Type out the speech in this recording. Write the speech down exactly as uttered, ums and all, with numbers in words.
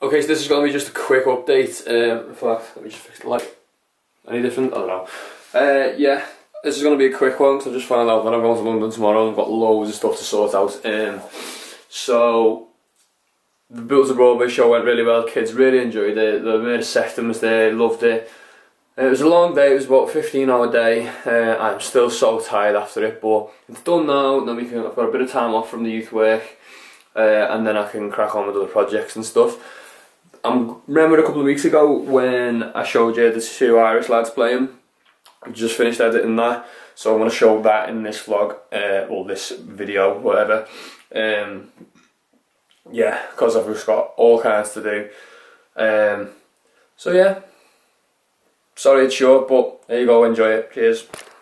Okay, so this is going to be just a quick update. Um, in fact, let me just fix the light. Any different? I don't know. Uh, yeah, this is going to be a quick one because I just found out that I'm going to London tomorrow and I've got loads of stuff to sort out. Um, so, the Built to Broadway show went really well. Kids really enjoyed it. The main sexton was there, loved it. Uh, it was a long day, it was about a fifteen hour day. Uh, I'm still so tired after it, but it's done now. Then we can, I've got a bit of time off from the youth work. Uh, and then I can crack on with other projects and stuff. I remember a couple of weeks ago when I showed you the two Irish lads playing. I've just finished editing that, so I'm going to show that in this vlog, uh, or this video, whatever. Um, yeah, because I've just got all kinds to do. Um, so yeah, sorry it's short, but there you go, enjoy it. Cheers.